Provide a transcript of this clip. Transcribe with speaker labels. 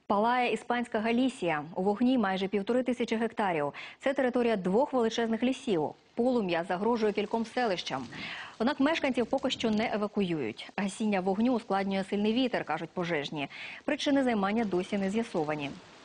Speaker 1: Палає іспанська Галісія. У вогні майже 1500 гектарів. Це територія двох величезних лісів. Полум'я загрожує кільком селищам. Однак мешканців поки що не евакуюють. Гасіння вогню ускладнює сильний вітер, кажуть пожежні. Причини займання досі не з'ясовані.